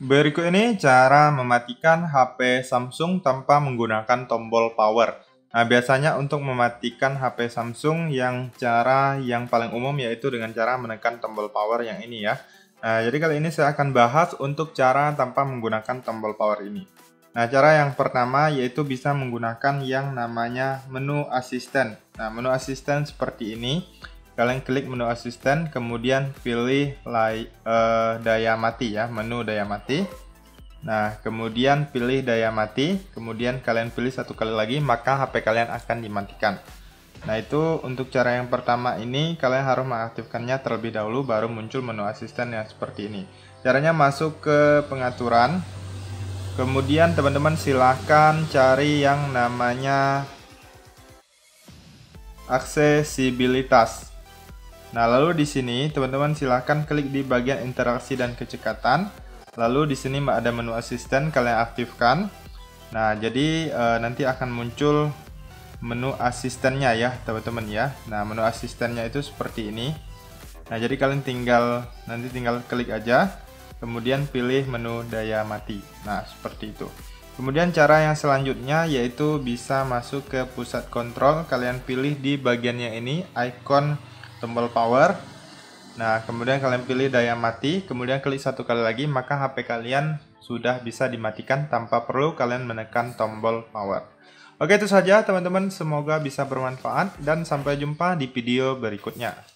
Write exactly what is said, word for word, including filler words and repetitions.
Berikut ini cara mematikan H P Samsung tanpa menggunakan tombol power. Nah, biasanya untuk mematikan H P Samsung yang cara yang paling umum yaitu dengan cara menekan tombol power yang ini ya. Nah, jadi kali ini saya akan bahas untuk cara tanpa menggunakan tombol power ini. Nah, cara yang pertama yaitu bisa menggunakan yang namanya menu asisten. Nah, menu asisten seperti ini. Kalian klik menu asisten, kemudian pilih lay, uh, daya mati ya, menu daya mati. Nah, kemudian pilih daya mati, kemudian kalian pilih satu kali lagi, maka H P kalian akan dimatikan. Nah, itu untuk cara yang pertama ini, kalian harus mengaktifkannya terlebih dahulu, baru muncul menu asisten yang seperti ini. Caranya masuk ke pengaturan, kemudian teman-teman silahkan cari yang namanya aksesibilitas. Nah, lalu di sini teman-teman silahkan klik di bagian interaksi dan kecekatan. Lalu di sini ada menu asisten, kalian aktifkan. Nah, jadi e, nanti akan muncul menu asistennya ya, teman-teman ya. Nah, menu asistennya itu seperti ini. Nah, jadi kalian tinggal nanti tinggal klik aja, kemudian pilih menu daya mati. Nah, seperti itu. Kemudian cara yang selanjutnya yaitu bisa masuk ke pusat kontrol. Kalian pilih di bagiannya ini icon tombol power. Nah, kemudian kalian pilih daya mati, kemudian klik satu kali lagi, maka H P kalian sudah bisa dimatikan tanpa perlu kalian menekan tombol power. Oke, itu saja teman-teman, semoga bisa bermanfaat dan sampai jumpa di video berikutnya.